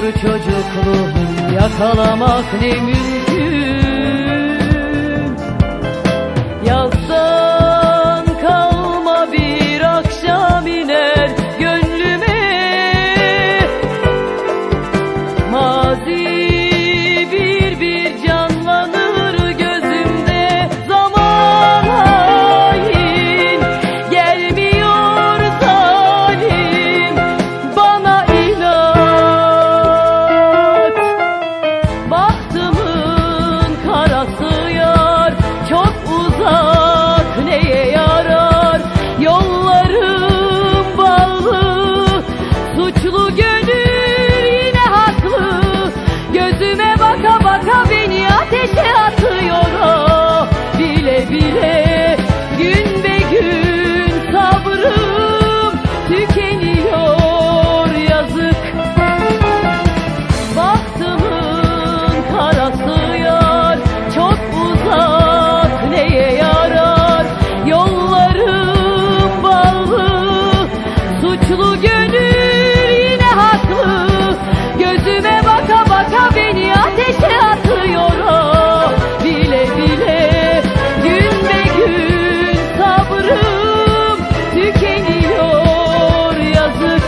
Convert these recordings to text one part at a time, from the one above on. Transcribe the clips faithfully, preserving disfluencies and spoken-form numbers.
çocukluğum, yakalamak ne mümkün. Yazdan kalma bir akşam iner gönlüme, mazi bir bir canlanır gözümde. Zaman hain gelmiyor zalim, bana inat. Bahtımın karası yar, çok uzak neye yarar? Yollarım bağlı, suçlu gönül yine haklı. Gözüme baka baka beni ateşe atıyor o, bile bile. Gün be gün sabrım tükeniyor, yazık. Bahtımın karası yar, çok uzak neye yarar? Yollarım bağlı, suçlu gönül yine haklı. Gözüme baka baka beni ateşe atıyor o, bile bile. Gün be gün sabrım tükeniyor, yazık.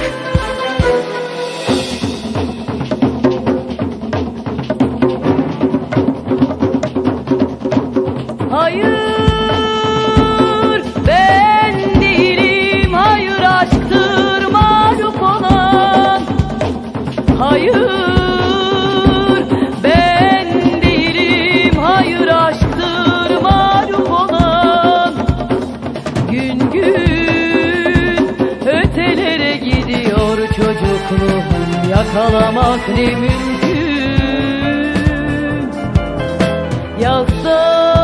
Hayır, ben değilim, hayır aşktır mağlup olan. Hayır, ben değilim, hayır aşktır mağlup olan. Gün gün ötelere gidiyor çocukluğum, yakalamak ne mümkün. Yazdan